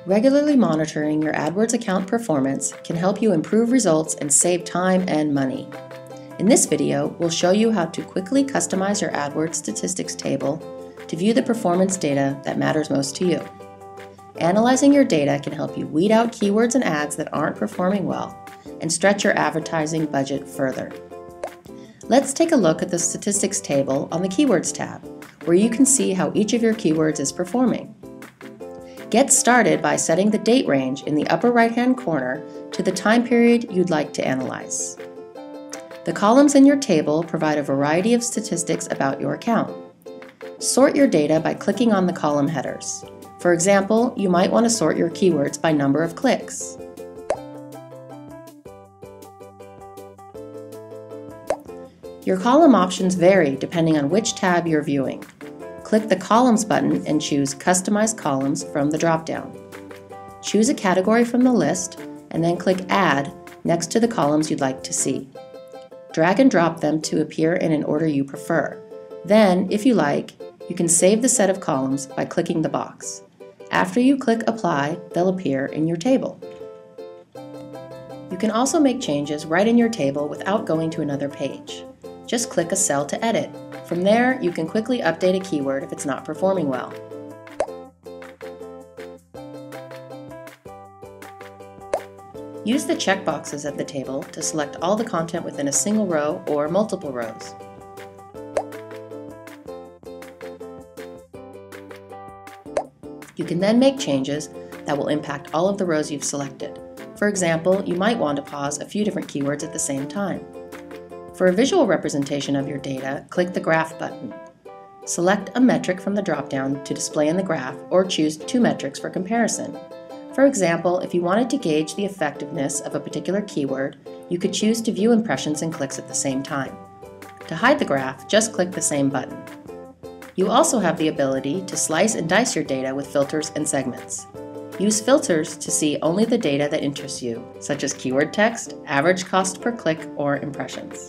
Regularly monitoring your AdWords account performance can help you improve results and save time and money. In this video, we'll show you how to quickly customize your AdWords statistics table to view the performance data that matters most to you. Analyzing your data can help you weed out keywords and ads that aren't performing well and stretch your advertising budget further. Let's take a look at the statistics table on the Keywords tab, where you can see how each of your keywords is performing. Get started by setting the date range in the upper right-hand corner to the time period you'd like to analyze. The columns in your table provide a variety of statistics about your account. Sort your data by clicking on the column headers. For example, you might want to sort your keywords by number of clicks. Your column options vary depending on which tab you're viewing. Click the Columns button and choose Customize Columns from the drop-down. Choose a category from the list and then click Add next to the columns you'd like to see. Drag and drop them to appear in an order you prefer. Then, if you like, you can save the set of columns by clicking the box. After you click Apply, they'll appear in your table. You can also make changes right in your table without going to another page. Just click a cell to edit. From there, you can quickly update a keyword if it's not performing well. Use the checkboxes at the table to select all the content within a single row or multiple rows. You can then make changes that will impact all of the rows you've selected. For example, you might want to pause a few different keywords at the same time. For a visual representation of your data, click the Graph button. Select a metric from the drop-down to display in the graph, or choose two metrics for comparison. For example, if you wanted to gauge the effectiveness of a particular keyword, you could choose to view impressions and clicks at the same time. To hide the graph, just click the same button. You also have the ability to slice and dice your data with filters and segments. Use filters to see only the data that interests you, such as keyword text, average cost per click, or impressions.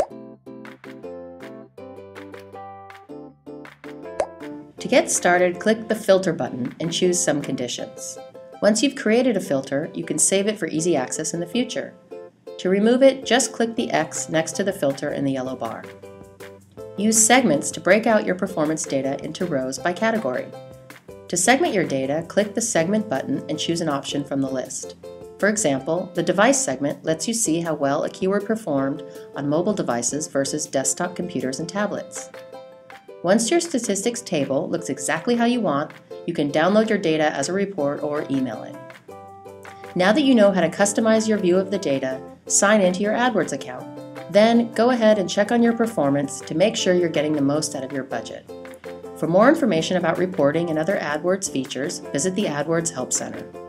To get started, click the Filter button and choose some conditions. Once you've created a filter, you can save it for easy access in the future. To remove it, just click the X next to the filter in the yellow bar. Use segments to break out your performance data into rows by category. To segment your data, click the Segment button and choose an option from the list. For example, the Device segment lets you see how well a keyword performed on mobile devices versus desktop computers and tablets. Once your statistics table looks exactly how you want, you can download your data as a report or email it. Now that you know how to customize your view of the data, sign into your AdWords account. Then go ahead and check on your performance to make sure you're getting the most out of your budget. For more information about reporting and other AdWords features, visit the AdWords Help Center.